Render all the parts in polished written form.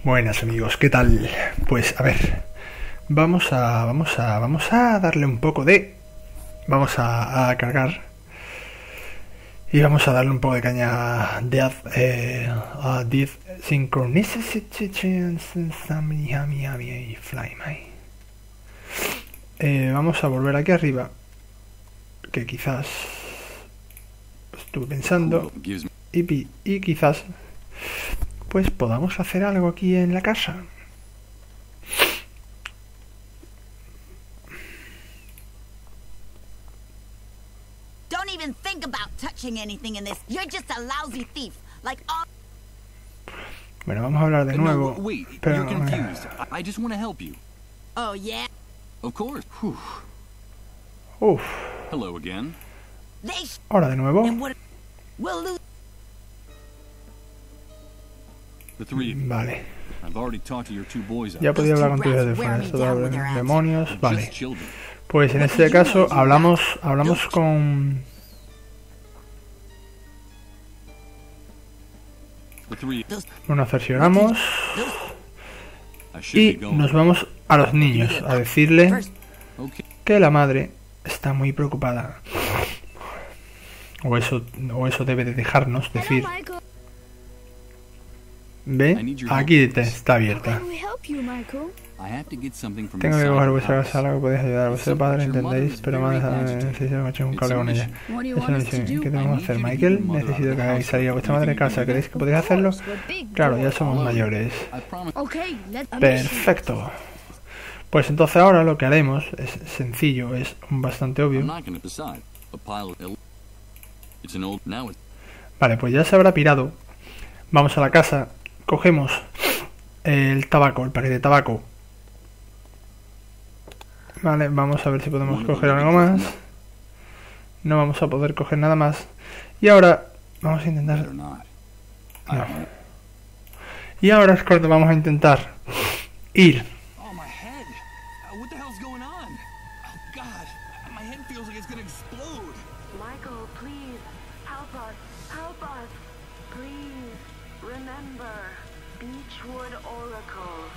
Buenas amigos, ¿qué tal? Pues a ver, vamos a darle un poco de... Vamos a cargar y vamos a darle un poco de caña a Death Synchronicity Fly My. Vamos a volver aquí arriba, que quizás estuve pensando y quizás pues podamos hacer algo aquí en la casa. Don't even think about touching anything in this. You're just a lousy thief, like all. Bueno, vamos a hablar de nuevo. No, wait, pero you're confused. I just want to help you. Oh yeah. Of course. Whew. Uf, Hello again. They ahora de nuevo. and what? We'll lose. The three of you. Vale, I've already talked to your two boys. ya podía hablar con tus demonios. Vale, pues en este caso hablamos con... The three. Nos cercioramos y nos vamos a los niños a decirle Okay. que la madre está muy preocupada. O eso debe de dejarnos decir. ¿Ve? Aquí está abierta. I have to get something from Tengo que inside coger the vuestra house. casa, algo que podéis ayudar. Vuestro padre, entendéis, pero más necesito que echéis un cable con ella. Es una misión. ¿Qué tenemos que hacer, Michael? Necesito que hagáis salir a vuestra madre de casa. ¿Creéis que podéis hacerlo? Claro, ya somos mayores. I promise. Perfecto. Pues entonces ahora lo que haremos es sencillo, es bastante I'm obvio. not going to decide. A pile of. It's an old. Now it's. Vale, pues ya se habrá pirado. Vamos a la casa, cogemos el tabaco, el paquete de tabaco. Vale, vamos a ver si podemos coger algo más. No vamos a poder coger nada más. Y ahora vamos a intentar... Better not. I No. don't. Y ahora es cuando vamos a intentar ir. Oh, my head. What the hell's going on? Oh, God. My head feels like it's going to explode. Michael, please, help us, please, remember, Beechwood Oracle.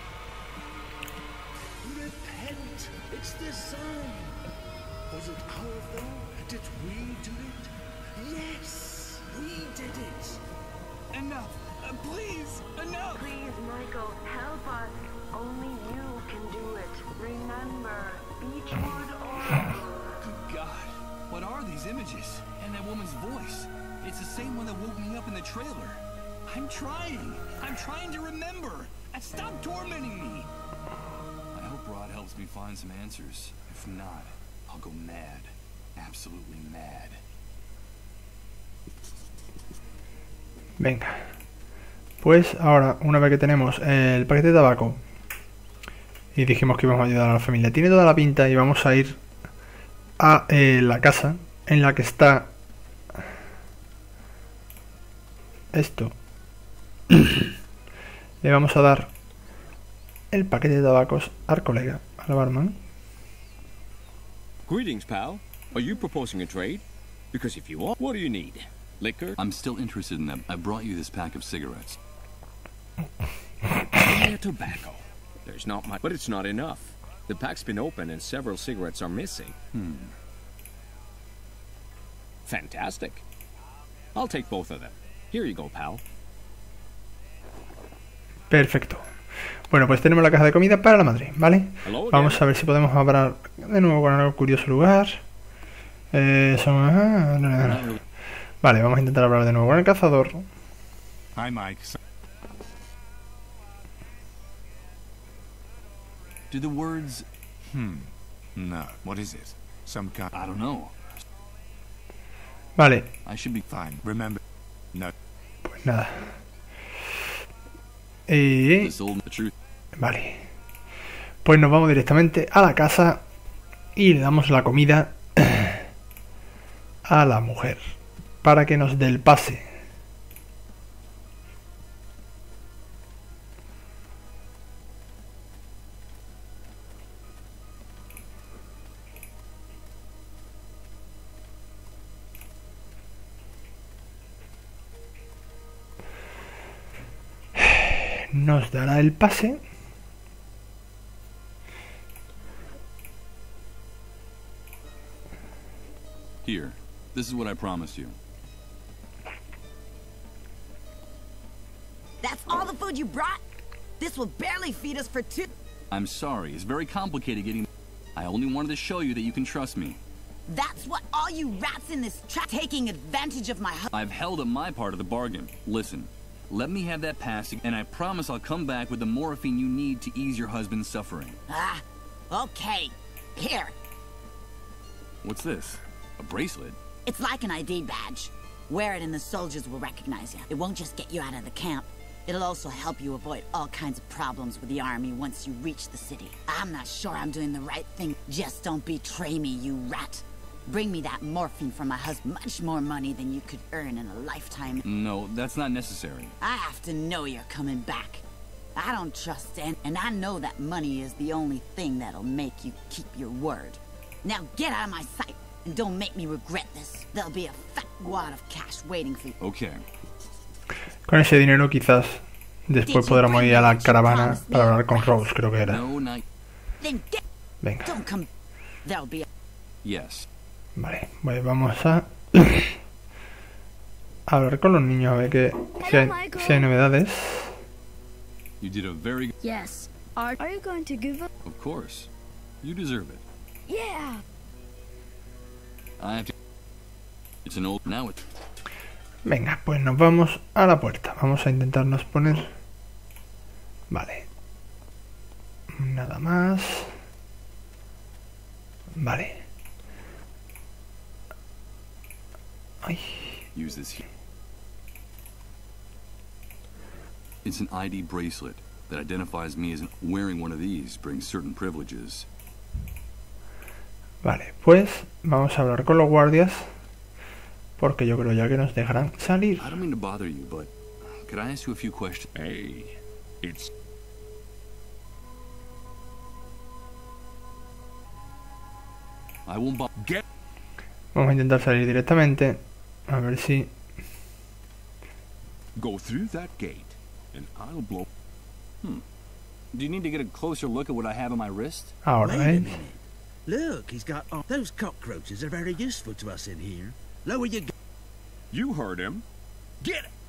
Repent! It's the sun! Was it our fault? Did we do it? Yes! We did it! Enough. Please. Enough. Please, Michael, help us. Only you can do it. Remember, Beechwood Oracle. Good God. What are these images? And that woman's voice. It's the same one that woke me up in the trailer. I'm trying to remember. And stop tormenting me. I hope Rod helps me find some answers. If not, I'll go mad. Absolutely mad. Venga. Pues ahora, una vez que tenemos el paquete de tabaco y dijimos que íbamos a ayudar a la familia, tiene toda la pinta y vamos a ir a la casa en la que está esto. Le vamos a dar el paquete de tabacos al colega, al barman. Greetings, pal. Are you proposing a trade? Because if you are, what do you need? Liquor? I'm still interested in them. I brought you this pack of cigarettes. Mere tobacco. There's not much, but it's not enough. The pack's been opened and several cigarettes are missing. Fantastic. I'll take both of them. Here you go, pal. Perfecto. Bueno, pues tenemos la caja de comida para la madre, ¿vale? Hello Vamos again. a ver si podemos hablar de nuevo con algo curioso lugar. Vale, vamos a intentar hablar de nuevo con el cazador. Hi, Mike. Do the words, No, what is it? Some kind. I don't know. Vale, I should be Fine. Remember. No. pues nada. Y... this old the truth. Vale. Pues nos vamos directamente a la casa y le damos la comida a la mujer para que nos dé el pase. nos dará el pase. Here, this is what I promised you. That's all the food you brought? This will barely feed us for 2. I'm sorry, it's very complicated getting... I only wanted to show you that you can trust me. That's what all you rats in this trap taking advantage of my I've held up my part of the bargain. Listen, let me have that pass, and I promise I'll come back with the morphine you need to ease your husband's suffering. Ah, okay. Here. What's this? A bracelet? It's like an ID badge. Wear it and the soldiers will recognize you. It won't just get you out of the camp. It'll also help you avoid all kinds of problems with the army once you reach the city. I'm not sure I'm doing the right thing. Just don't betray me, you rat. Bring me that morphine from my husband. Much more money than you could earn in a lifetime. No, that's not necessary. I have to know you're coming back. I don't trust and I know that money is the only thing that'll make you keep your word. Now get out of my sight and don't make me regret this. There'll be a fat wad of cash waiting for you. Okay. Con ese dinero quizás después podremos ir a la caravana para hablar con Rose, creo que era. No, not... Then get... Venga. Don't come... There'll be a... Yes. Vale, pues vamos a hablar con los niños a ver que si hay novedades. You did a very... Yes. Are you going to give up? Of course. You deserve it. Yeah. I have to... It's an old... Now it's... Venga, pues nos vamos a la puerta. Vamos a intentarnos poner... Vale. Nada más. Vale. Ay. Use this here. It's an ID bracelet that identifies me as wearing one of these brings certain privileges. Vale, pues vamos a hablar con los guardias porque yo creo ya que nos dejarán salir. I don't mean to bother you, but could I ask you a few questions? Hey, it's... I won't get... Vamos a intentar salir directamente. A ver si... Go through that gate, and I'll blow... Do you need to get a closer look at what I have on my wrist? Ahora, Wait a ¿eh? minute. Look, he's got... Oh, those cockroaches are very useful to us in here. Lower your... You heard him. Get it!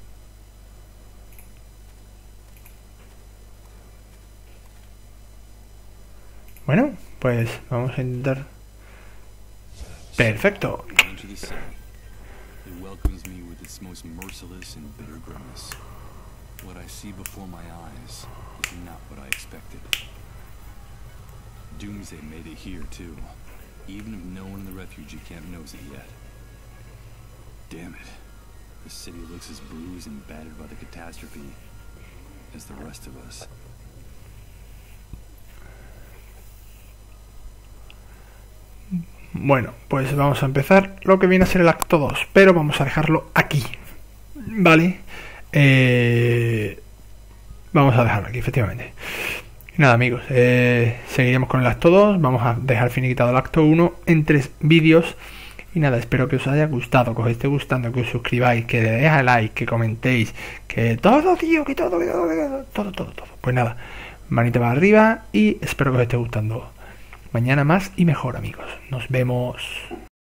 Bueno, pues vamos a intentar... Perfecto. Into the city. It welcomes me with its most merciless and bitter grimace. What I see before my eyes is not what I expected. Doomsday made it here too, even if no one in the refugee camp knows it yet. Damn it. The city looks as bruised and battered by the catastrophe as the rest of us. Bueno, pues vamos a empezar lo que viene a ser el acto 2, pero vamos a dejarlo aquí, ¿vale? Vamos a dejarlo aquí, efectivamente. Y nada, amigos, seguiremos con el acto 2, vamos a dejar finiquitado el acto 1 en 3 vídeos. Y nada, espero que os haya gustado, que os esté gustando, que os suscribáis, que le deis a like, que comentéis, que todo, tío, que todo. Pues nada, manita para arriba y espero que os esté gustando. Mañana más y mejor, amigos. Nos vemos.